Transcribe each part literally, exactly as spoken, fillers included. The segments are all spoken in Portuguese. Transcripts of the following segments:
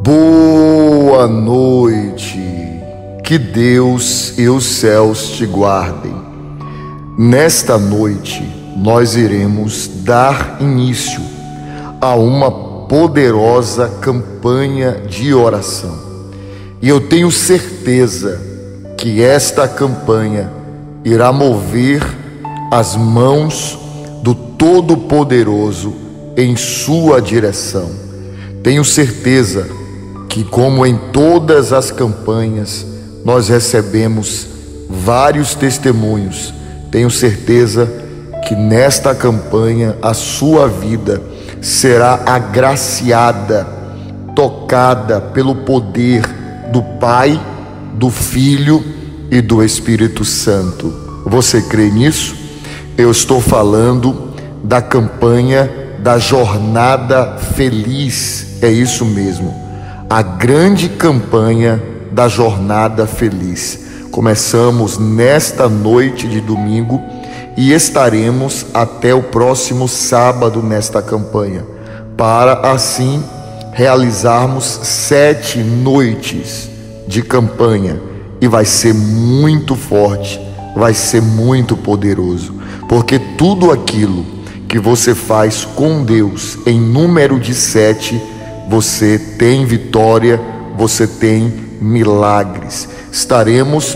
Boa noite, que Deus e os céus te guardem. Nesta noite, nós iremos dar início a uma poderosa campanha de oração. E eu tenho certeza que esta campanha irá mover as mãos do Todo-Poderoso em sua direção. Tenho certeza que, como em todas as campanhas, nós recebemos vários testemunhos. Tenho certeza que nesta campanha a sua vida será agraciada, tocada pelo poder do Pai, do Filho e do Espírito Santo. Você crê nisso? Eu estou falando da campanha da Jornada Feliz. É isso mesmo, a grande campanha da Jornada Feliz. Começamos nesta noite de domingo e estaremos até o próximo sábado nesta campanha, para assim realizarmos sete noites de campanha. E vai ser muito forte, vai ser muito poderoso, porque tudo aquilo que você faz com Deus em número de sete, você tem vitória, você tem milagres. Estaremos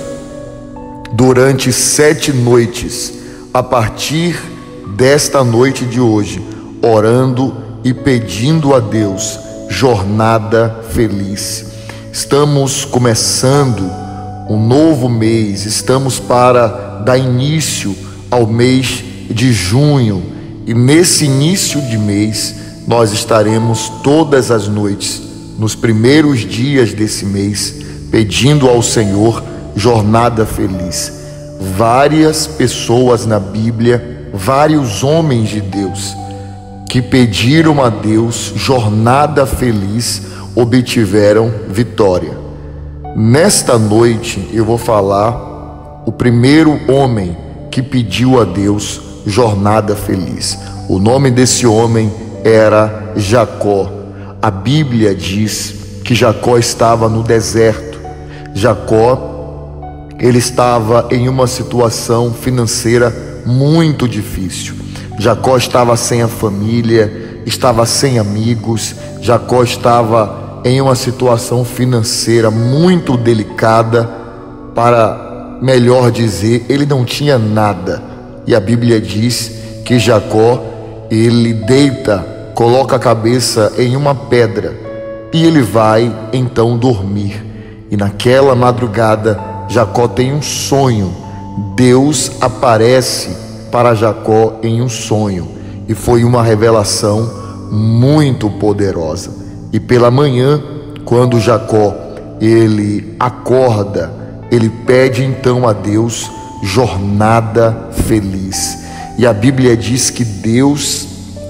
durante sete noites, a partir desta noite de hoje, orando e pedindo a Deus jornada feliz. Estamos começando um novo mês, estamos para dar início ao mês de junho, e nesse início de mês nós estaremos todas as noites, nos primeiros dias desse mês, pedindo ao Senhor jornada feliz. Várias pessoas na Bíblia, vários homens de Deus que pediram a Deus jornada feliz, obtiveram vitória. Nesta noite eu vou falar o primeiro homem que pediu a Deus jornada feliz. O nome desse homem era Jacó. A Bíblia diz que Jacó estava no deserto. Jacó, ele estava em uma situação financeira muito difícil. Jacó estava sem a família, estava sem amigos. Jacó estava em uma situação financeira muito delicada, para melhor dizer, ele não tinha nada. E a Bíblia diz que Jacó, ele deita, coloca a cabeça em uma pedra e ele vai então dormir. E naquela madrugada, Jacó tem um sonho. Deus aparece para Jacó em um sonho, e foi uma revelação muito poderosa. E pela manhã, quando Jacó ele acorda, ele pede então a Deus jornada feliz. E a Bíblia diz que Deus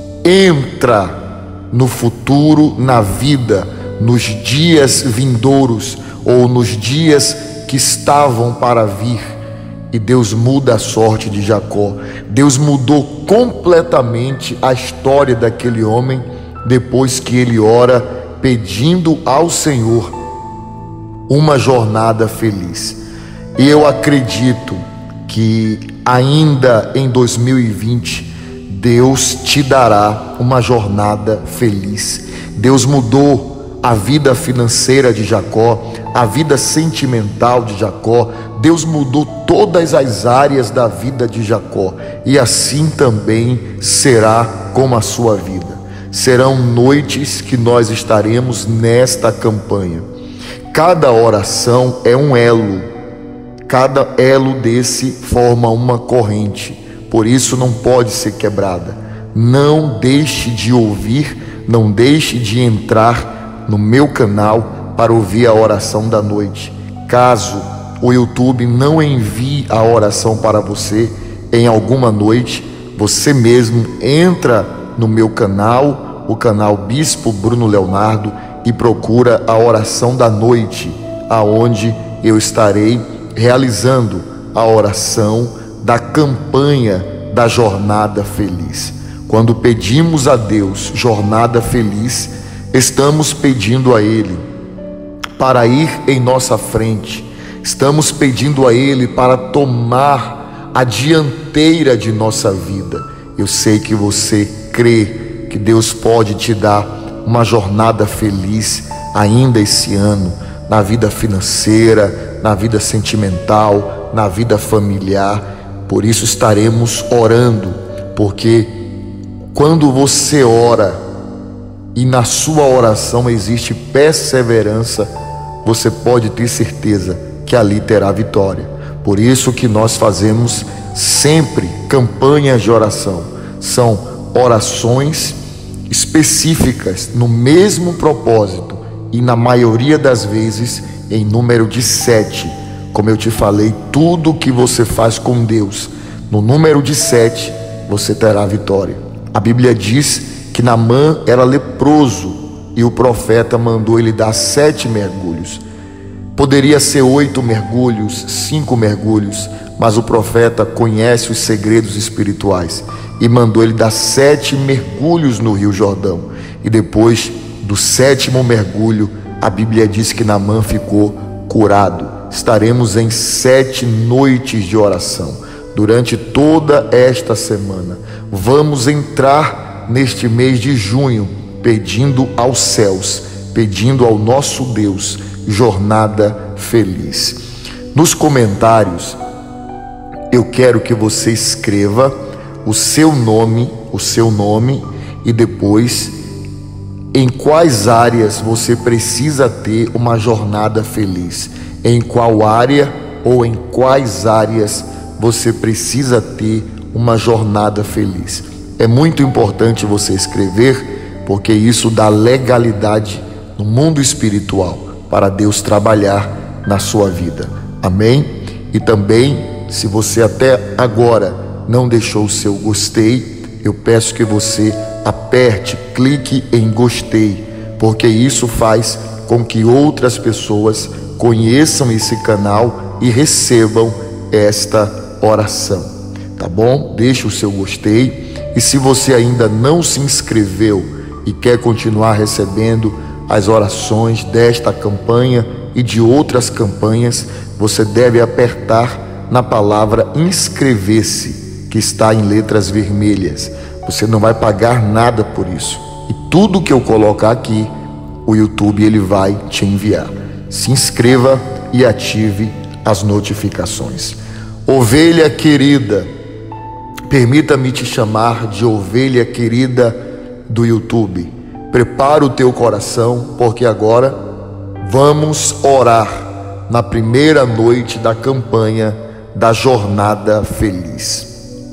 entra no futuro, na vida, nos dias vindouros, ou nos dias que estavam para vir, e Deus muda a sorte de Jacó. Deus mudou completamente a história daquele homem, depois que ele ora pedindo ao Senhor uma jornada feliz. E eu acredito que ainda em dois mil e vinte, Deus te dará uma jornada feliz. Deus mudou a vida financeira de Jacó, a vida sentimental de Jacó. Deus mudou todas as áreas da vida de Jacó, e assim também será com a sua vida. Serão noites que nós estaremos nesta campanha. Cada oração é um elo. Cada elo desse forma uma corrente, por isso não pode ser quebrada. Não deixe de ouvir, não deixe de entrar no meu canal para ouvir a oração da noite. Caso o YouTube não envie a oração para você em alguma noite, você mesmo entra no meu canal, o canal Bispo Bruno Leonardo, e procura a oração da noite, aonde eu estarei realizando a oração da campanha da Jornada Feliz. Quando pedimos a Deus jornada feliz, estamos pedindo a Ele para ir em nossa frente. Estamos pedindo a Ele para tomar a dianteira de nossa vida. Eu sei que você crê que Deus pode te dar uma jornada feliz ainda esse ano, na vida financeira, na vida sentimental, na vida familiar. Por isso estaremos orando, porque quando você ora e na sua oração existe perseverança, você pode ter certeza que ali terá vitória. Por isso que nós fazemos sempre campanhas de oração. São orações específicas no mesmo propósito e na maioria das vezes em número de sete. Como eu te falei, tudo que você faz com Deus no número de sete, você terá vitória. A Bíblia diz que Naamã era leproso e o profeta mandou ele dar sete mergulhos. Poderia ser oito mergulhos, cinco mergulhos, mas o profeta conhece os segredos espirituais e mandou ele dar sete mergulhos no Rio Jordão. E depois do sétimo mergulho, a Bíblia diz que Naamã ficou curado. Estaremos em sete noites de oração durante toda esta semana. Vamos entrar neste mês de junho pedindo aos céus, pedindo ao nosso Deus jornada feliz. Nos comentários eu quero que você escreva o seu nome, o seu nome e depois em quais áreas você precisa ter uma jornada feliz. Em qual área ou em quais áreas você precisa ter uma jornada feliz. É muito importante você escrever, porque isso dá legalidade no mundo espiritual para Deus trabalhar na sua vida. Amém? E também, se você até agora não deixou o seu gostei, eu peço que você aperte, clique em gostei, porque isso faz com que outras pessoas conheçam esse canal e recebam esta oração, tá bom? Deixe o seu gostei, e se você ainda não se inscreveu e quer continuar recebendo as orações desta campanha e de outras campanhas, você deve apertar na palavra inscrever-se, que está em letras vermelhas. Você não vai pagar nada por isso, e tudo que eu colocar aqui, o YouTube ele vai te enviar. Se inscreva e ative as notificações. Ovelha querida, permita-me te chamar de ovelha querida do YouTube. Prepara o teu coração, porque agora vamos orar na primeira noite da campanha da Jornada Feliz.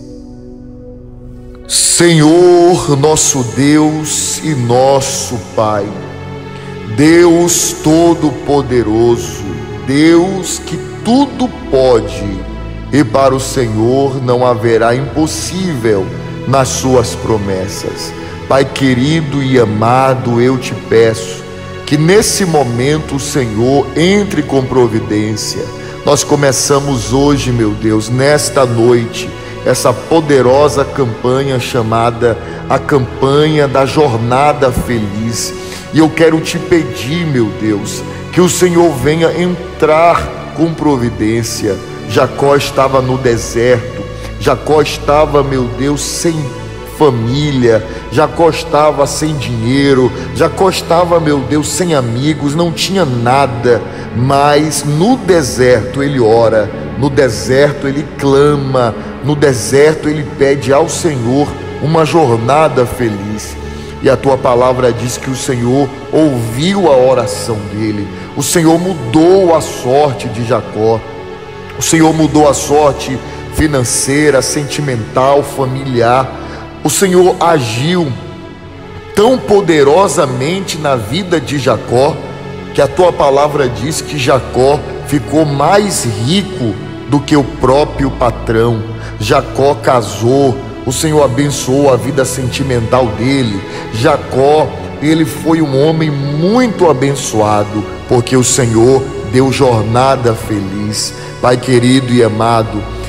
Senhor, nosso Deus e nosso Pai, Deus Todo-Poderoso, Deus que tudo pode, e para o Senhor não haverá impossível nas suas promessas. Pai querido e amado, eu te peço que nesse momento o Senhor entre com providência. Nós começamos hoje, meu Deus, nesta noite, essa poderosa campanha chamada a campanha da Jornada Feliz. E eu quero te pedir, meu Deus, que o Senhor venha entrar com providência. Jacó estava no deserto, Jacó estava, meu Deus, sem família, Jacó estava sem dinheiro, Jacó estava, meu Deus, sem amigos, não tinha nada, mas no deserto ele ora, no deserto ele clama, no deserto ele pede ao Senhor uma jornada feliz. E a tua palavra diz que o Senhor ouviu a oração dele, o Senhor mudou a sorte de Jacó, o Senhor mudou a sorte financeira, sentimental, familiar. O Senhor agiu tão poderosamente na vida de Jacó, que a tua palavra diz que Jacó ficou mais rico do que o próprio patrão. Jacó casou, o Senhor abençoou a vida sentimental dele. Jacó, ele foi um homem muito abençoado, porque o Senhor deu jornada feliz. Pai querido e amado,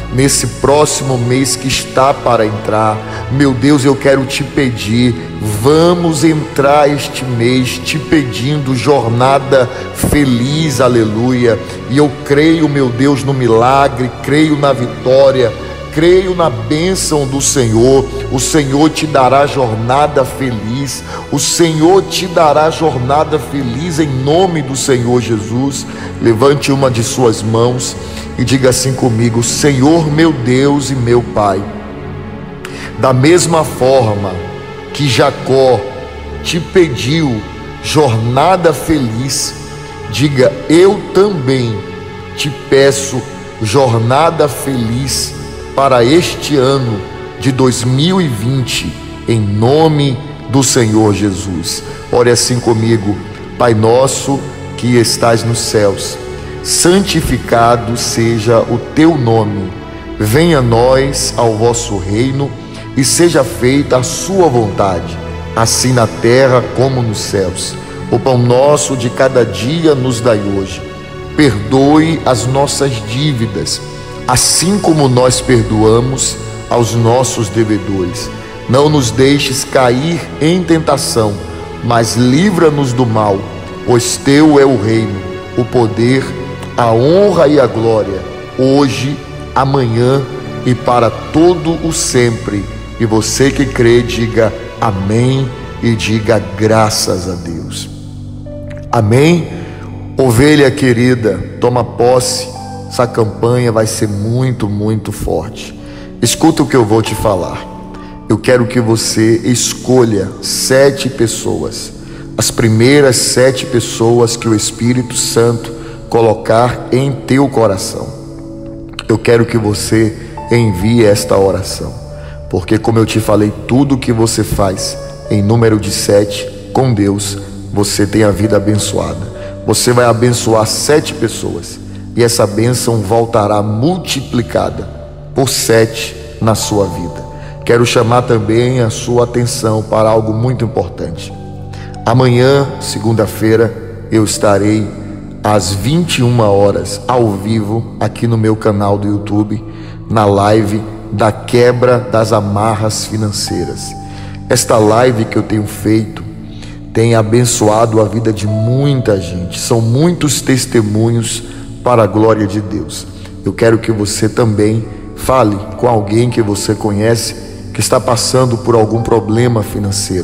nesse próximo mês que está para entrar. Meu Deus, eu quero te pedir, vamos entrar este mês te pedindo jornada feliz, aleluia. E eu creio, meu Deus, no milagre, creio na vitória, creio na bênção do Senhor. O Senhor te dará jornada feliz, o Senhor te dará jornada feliz em nome do Senhor Jesus. Levante uma de suas mãos e diga assim comigo: Senhor meu Deus e meu Pai, da mesma forma que Jacó te pediu jornada feliz, diga: eu também te peço jornada feliz para este ano de dois mil e vinte, em nome do Senhor Jesus. Ore assim comigo: Pai nosso que estás nos céus, santificado seja o teu nome, venha a nós ao vosso reino e seja feita a sua vontade, assim na terra como nos céus. O pão nosso de cada dia nos dai hoje. Perdoe as nossas dívidas, assim como nós perdoamos aos nossos devedores. Não nos deixes cair em tentação, mas livra-nos do mal, pois teu é o reino, o poder, a honra e a glória, hoje, amanhã e para todo o sempre. E você que crê, diga amém e diga graças a Deus. Amém? Ovelha querida, toma posse. Essa campanha vai ser muito, muito forte. Escuta o que eu vou te falar. Eu quero que você escolha sete pessoas, as primeiras sete pessoas que o Espírito Santo colocar em teu coração. Eu quero que você envie esta oração, porque como eu te falei, tudo que você faz em número de sete com Deus, você tem a vida abençoada. Você vai abençoar sete pessoas e essa bênção voltará multiplicada por sete na sua vida. Quero chamar também a sua atenção para algo muito importante. Amanhã, segunda-feira, eu estarei às vinte e uma horas ao vivo aqui no meu canal do YouTube, na live da quebra das amarras financeiras. Esta live que eu tenho feito tem abençoado a vida de muita gente. São muitos testemunhos para a glória de Deus. Eu quero que você também fale com alguém que você conhece que está passando por algum problema financeiro.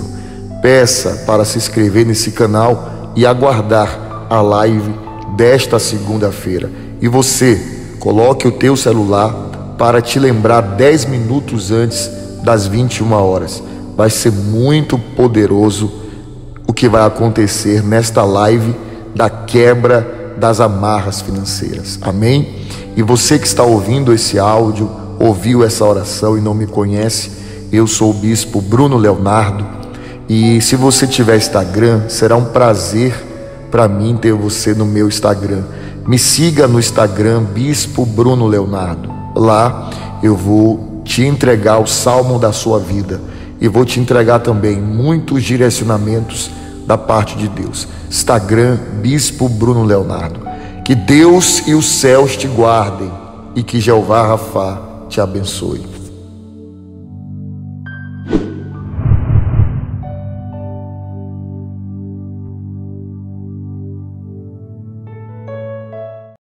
Peça para se inscrever nesse canal e aguardar a live desta segunda-feira. E você, coloque o teu celular para te lembrar dez minutos antes das vinte e uma horas. Vai ser muito poderoso o que vai acontecer nesta live da quebra das amarras financeiras. Amém? E você que está ouvindo esse áudio, ouviu essa oração e não me conhece, eu sou o bispo Bruno Leonardo, e se você tiver Instagram, será um prazer para mim ter você no meu Instagram. Me siga no Instagram, Bispo Bruno Leonardo. Lá eu vou te entregar o salmo da sua vida e vou te entregar também muitos direcionamentos da parte de Deus. Instagram, Bispo Bruno Leonardo. Que Deus e os céus te guardem e que Jeová Rafá te abençoe.